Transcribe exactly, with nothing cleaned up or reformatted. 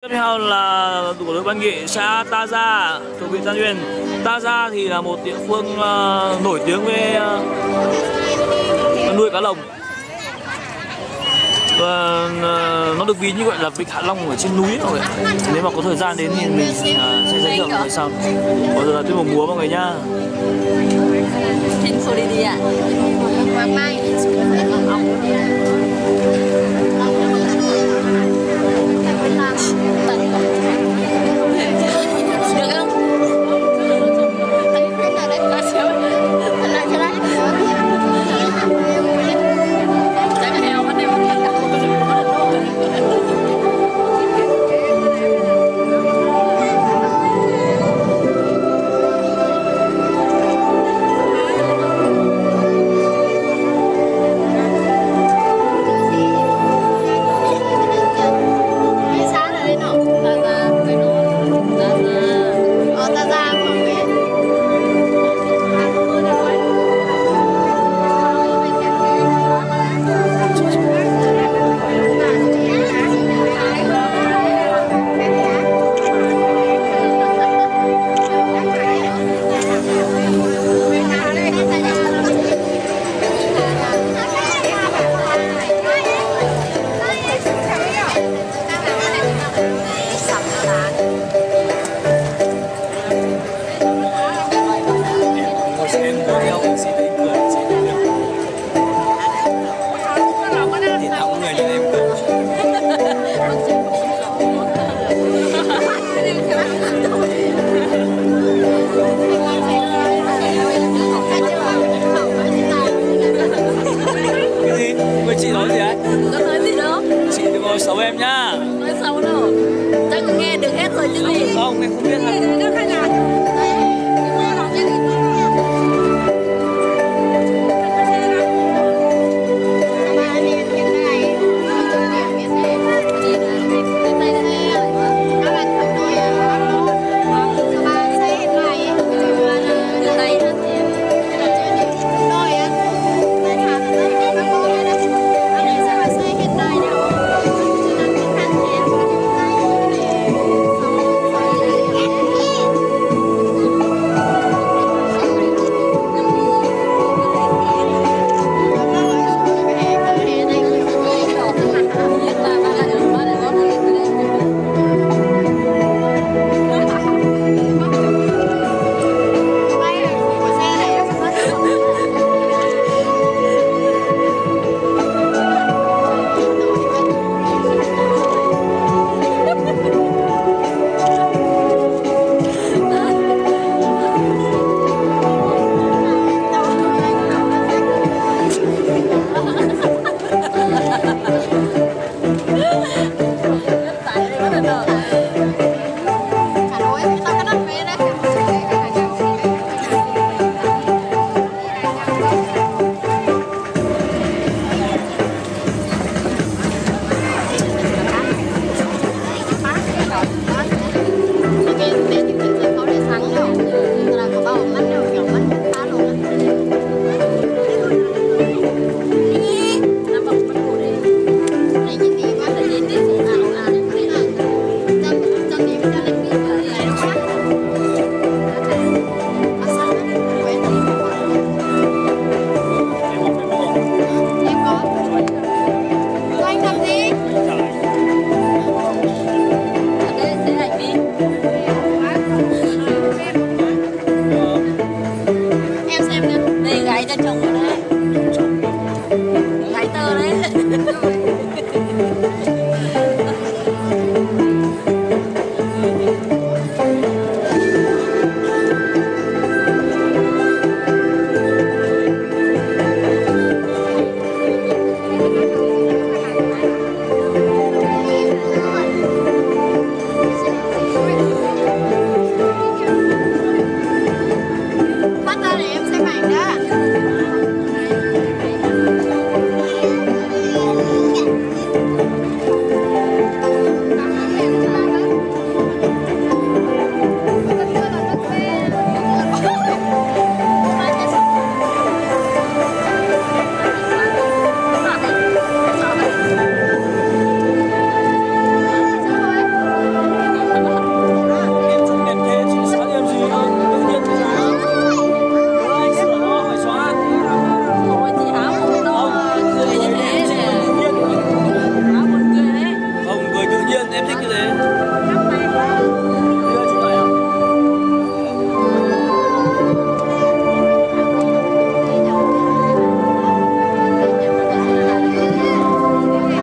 Tiếp theo là của đội văn nghệ xã Ta Gia thuộc huyện Tân Uyên. Ta Gia thì là một địa phương uh, nổi tiếng với uh, nuôi cá lồng. Và uh, nó được ví như gọi là vịnh Hạ Long ở trên núi rồi. Nếu mà có thời gian đến thì mình uh, sẽ giới thiệu mọi người sau. Bây giờ là tiết mục múa mọi người nhá. Xấu em nhá. Nói xấu đâu.